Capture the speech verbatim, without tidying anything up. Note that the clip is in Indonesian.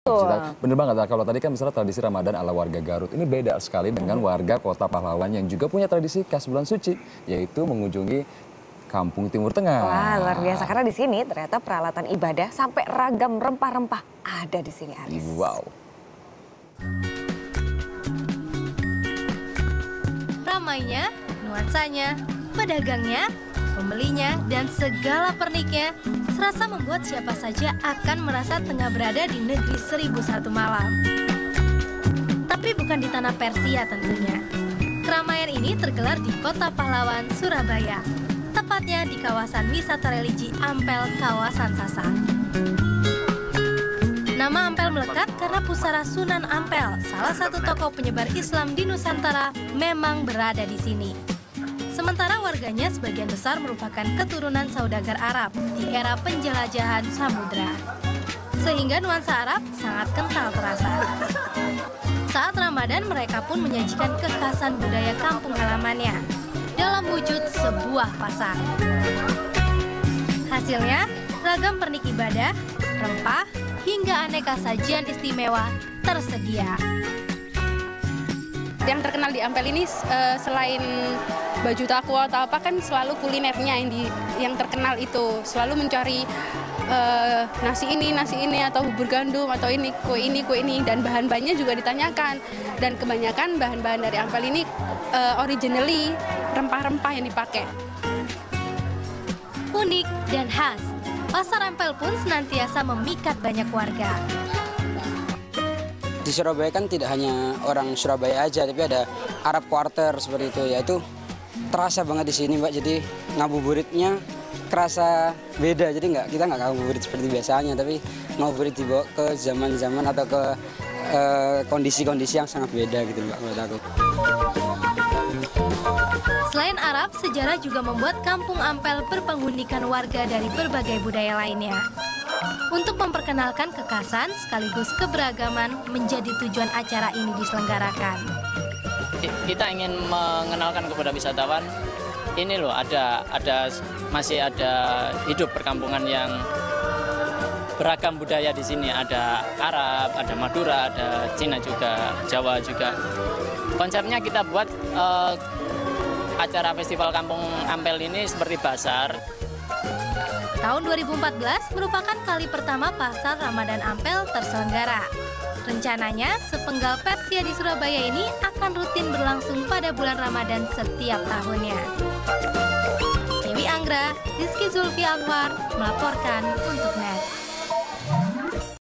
Cita, bener banget. Nah, kalau tadi kan misalnya tradisi Ramadan ala warga Garut, ini beda sekali dengan warga Kota Pahlawan yang juga punya tradisi khas bulan suci, yaitu mengunjungi Kampung Timur Tengah. Wah, luar biasa karena di sini ternyata peralatan ibadah sampai ragam rempah-rempah ada di sini, Aris. Wow. Ramainya, nuansanya, pedagangnya, pembelinya, dan segala perniknya serasa membuat siapa saja akan merasa tengah berada di negeri seribu satu malam. Tapi bukan di tanah Persia tentunya. Keramaian ini tergelar di Kota Pahlawan, Surabaya. Tepatnya di kawasan wisata religi Ampel, kawasan Sasak. Nama Ampel melekat karena pusara Sunan Ampel, salah satu tokoh penyebar Islam di Nusantara, memang berada di sini. Sementara warganya sebagian besar merupakan keturunan saudagar Arab di era penjelajahan samudra. Sehingga nuansa Arab sangat kental terasa. Saat Ramadan mereka pun menyajikan kekhasan budaya kampung halamannya dalam wujud sebuah pasar. Hasilnya, ragam pernik ibadah, rempah, hingga aneka sajian istimewa tersedia. Yang terkenal di Ampel ini selain baju takwa atau apa kan selalu kulinernya yang, di, yang terkenal itu. Selalu mencari uh, nasi ini, nasi ini, atau bubur gandum, atau ini, kue ini, kue ini. Dan bahan-bahannya juga ditanyakan. Dan kebanyakan bahan-bahan dari Ampel ini uh, originally rempah-rempah yang dipakai. Unik dan khas, Pasar Ampel pun senantiasa memikat banyak warga. Di Surabaya kan tidak hanya orang Surabaya aja, tapi ada Arab Quarter seperti itu. Ya itu terasa banget di sini, Mbak. Jadi ngabuburitnya kerasa beda. Jadi nggak kita nggak ngabuburit seperti biasanya, tapi ngabuburit dibawa ke zaman-zaman atau ke kondisi-kondisi uh, yang sangat beda gitu, Mbak, menurut aku. Selain Arab, sejarah juga membuat Kampung Ampel berpenghunikan warga dari berbagai budaya lainnya. Untuk memperkenalkan kekhasan sekaligus keberagaman menjadi tujuan acara ini diselenggarakan. Kita ingin mengenalkan kepada wisatawan, ini loh ada ada masih ada hidup perkampungan yang beragam budaya di sini. Ada Arab, ada Madura, ada Cina juga, Jawa juga. Konsepnya kita buat uh, acara Festival Kampung Ampel ini seperti basar. Tahun dua ribu empat belas merupakan kali pertama Pasar Ramadan Ampel terselenggara. Rencananya, sepenggal Persia di Surabaya ini akan rutin berlangsung pada bulan Ramadan setiap tahunnya. Dewi Anggra, Rizky Zulfi Anwar melaporkan untuk Net.